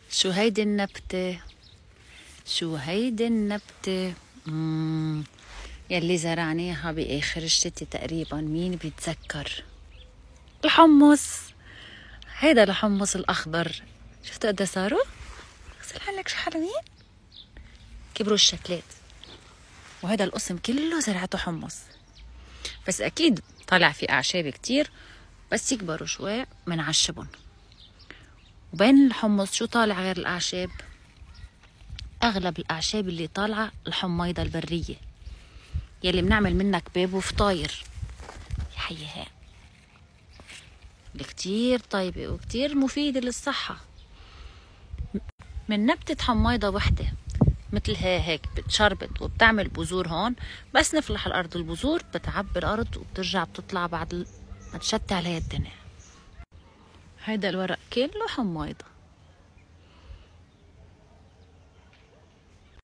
شو هيدي النبتة؟ شو هيدي النبتة؟ يلي زرعناها بآخر الشتي تقريبا، مين بيتذكر؟ الحمص. هيدا الحمص الأخضر، شفتوا قد صاروا؟ غسل حالك شو حلوين، كبروا الشكلات. وهذا القسم كله زرعته حمص، بس أكيد طلع في أعشاب كتير، بس يكبروا شوي منعشبن. وبين الحمص شو طالع غير الأعشاب؟ أغلب الأعشاب اللي طالعة الحميضة البرية يلي بنعمل منها كباب وفطاير. يا حيها اللي كتير طيبة وكتير مفيدة للصحة. من نبتة حميضة وحدة مثلها هيك بتشربت وبتعمل بذور. هون بس نفلح الأرض البذور بتعبي الأرض وبترجع بتطلع بعد ما تشتي عليها الدنيا. هيدا الورق كله حميضة.